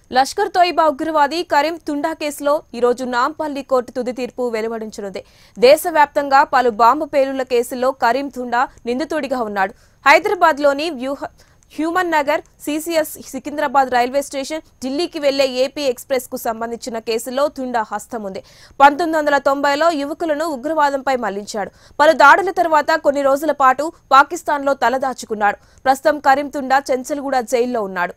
లష్కర్ తోయిబా ఉగ్రవాది కరీం తుండా కేసులో ఈరోజు నాంపల్లి కోర్టు తుది తీర్పు వెలువడించనుంది. దేశవ్యాప్తంగా పలు బాంబు పేలుళ్ల కేసుల్లో కరీం తుండా నిందితుడిగా ఉన్నాడు. హైదరాబాద్లోని Humayun Nagar, CCS, Secunderabad railway station, ఢిల్లీకి వెళ్లే ఏపీ ఎక్స్ప్రెస్ కు సంబంధించిన కేసులో తుండా హస్తం ఉంది. 1990లో యువకులను ఉగ్రవాదంపై మళ్లించాడు. పలు దాడుల తర్వాత కొన్ని రోజుల పాటు పాకిస్తాన్లో తలదాచుకున్నాడు. ప్రస్తుతం కరీం తుండా చెంచల్గూడ జైల్లో ఉన్నాడు.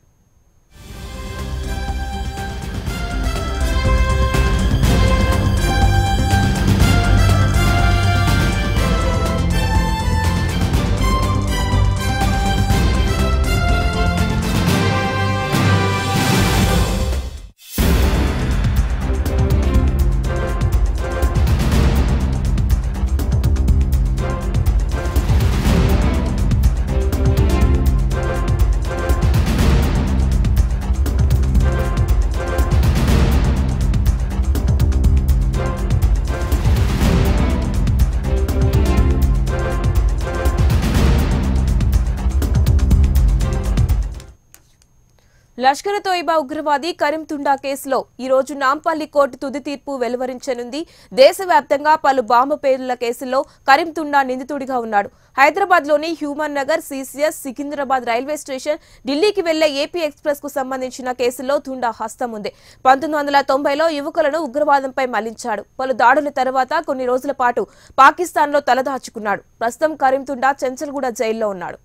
లష్కర్ తోయిబా ఉగ్రవాది కరీం తుండా కేసులో ఈ రోజు నాంపల్లి కోర్టు తుది తీర్పు వెలువరించనుంది. దేశవ్యాప్తంగా పలు బాంబు పేలుళ్ల కేసుల్లో కరీం తుండా నిందితుడిగా ఉన్నాడు. హైదరాబాద్లోని Humayun Nagar, CCS, Secunderabad railway station, ఢిల్లీకి వెళ్లే ఏపీ ఎక్స్ప్రెస్ కు సంబంధించిన కేసుల్లో తుండా హస్తం ఉంది. 1990లో యువకులను ఉగ్రవాదంపై మళ్లించాడు. పలు దాడుల తర్వాత కొన్ని రోజుల పాటు పాకిస్తాన్లో తలదాచుకున్నాడు. ప్రస్తుతం కరీం తుండా చెంచల్గూడ జైల్లో ఉన్నాడు.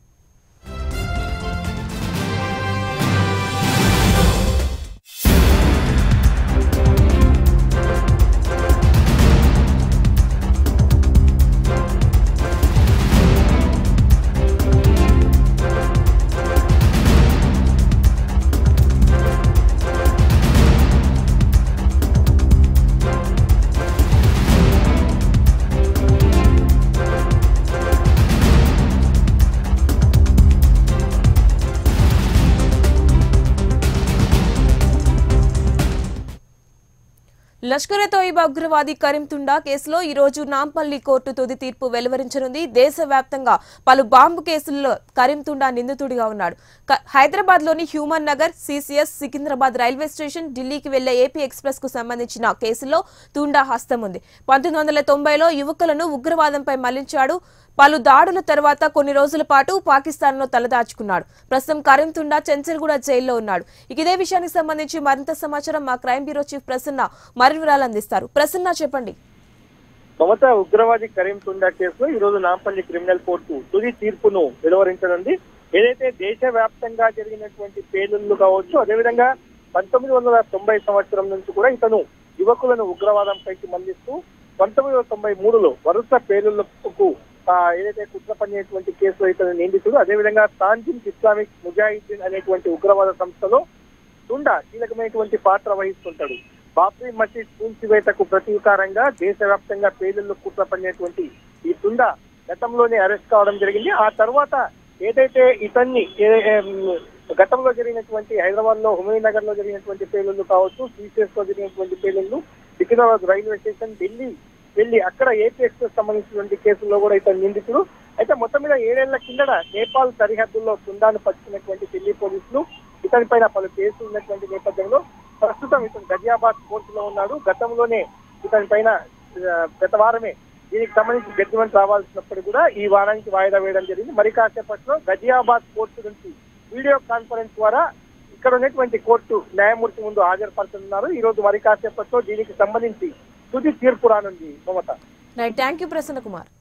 లష్కర్ తోయిబా ఉగ్రవాది కరీం తుండా కేసులో ఈ రోజు నాంపల్లి కోర్టు తుది తీర్పు వెలువరించనుంది. దేశవ్యాప్తంగా పలు బాంబు కేసుల్లో కరీం తుండా నిందితుడిగా ఉన్నాడు. హైదరాబాద్లోని Humayun Nagar, CCS, Secunderabad railway station, ఢిల్లీకి వెళ్లే ఏపీ ఎక్స్ప్రెస్ కు సంబంధించిన కేసుల్లో తుండా హస్తం ఉంది. 1990లో యువకులను ఉగ్రవాదంపై మళ్లించాడు. పలు దాడుల తర్వాత కొన్ని రోజుల పాటు పాకిస్తాన్లో తలదాచుకున్నాడు. ప్రస్తుతం కరీం తుండా చెంచల్గూడ జైల్లో ఉన్నాడు. ఇదే విషయానికి సంబంధించి మరింత సమాచారం మా క్రైమ్ బ్యూరో చీఫ్ ప్రసన్న మరిన్ని వివరాలు అందిస్తారు. ప్రసన్న, చెప్పండి. మమత, ఉగ్రవాది కరీం తుండా కేసులో ఈ రోజు నాంపల్లి క్రిమినల్ కోర్టు తుది తీర్పును వెలువరించనుంది. ఏదైతే దేశవ్యాప్తంగా జరిగినటువంటి పేలుళ్లు కావచ్చు, అదేవిధంగా 1990 సంవత్సరం నుంచి కూడా ఇతను యువకులను ఉగ్రవాదం పైకి మళ్లిస్తూ 1993లో వరుస పేలుళ్లకు ఏదైతే కుట్ర పనిచేటువంటి కేసులో ఇతను నిందితుడు. అదేవిధంగా తాంజిన్ ఇస్లామిక్ ముజాహిద్దీన్ అనేటువంటి ఉగ్రవాద సంస్థలో తుండా కీలకమైనటువంటి పాత్ర వహిస్తుంటాడు. బాబ్రీ మసీద్ కూల్చివేతకు ప్రతీకారంగా దేశవ్యాప్తంగా పేలుళ్లు కుట్ర పనిచేటువంటి ఈ తుండా గతంలోనే అరెస్ట్ కావడం జరిగింది. ఆ తర్వాత ఏదైతే ఇతన్ని గతంలో జరిగినటువంటి హైదరాబాద్ లో హుమయూన్ నగర్ లో జరిగినటువంటి పేలుళ్లు కావచ్చు, సిసిఎస్ లో జరిగినటువంటి పేలుళ్లు, సికింద్రాబాద్ రైల్వే స్టేషన్, ఢిల్లీ వెళ్లి అక్కడ ఏపీ ఎక్స్ప్రెస్ సంబంధించినటువంటి కేసుల్లో కూడా ఇతను నిందితుడు. అయితే మొత్తం మీద 7 ఏళ్ల కిందట నేపాల్ సరిహద్దుల్లో తుండాను పట్టుకున్నటువంటి ఢిల్లీ పోలీసులు ఇతని పైన పలు కేసులు ఉన్నటువంటి నేపథ్యంలో ప్రస్తుతం ఇతను గజియాబాద్ కోర్టులో ఉన్నాడు. గతంలోనే ఇతని పైన గత వారమే దీనికి సంబంధించి జడ్జిమెంట్ రావాల్సినప్పుడు కూడా ఈ వారానికి వాయిదా వేయడం జరిగింది. మరి కాసేపట్లో గజియాబాద్ కోర్టు నుంచి వీడియో కాన్ఫరెన్స్ ద్వారా ఇక్కడ ఉన్నటువంటి కోర్టు న్యాయమూర్తి ముందు హాజరుపడుతున్నారు. ఈ రోజు మరి కాసేపట్లో దీనికి సంబంధించి తుది తీర్పు రానుంది. Mamata, thank you Prasanna Kumar.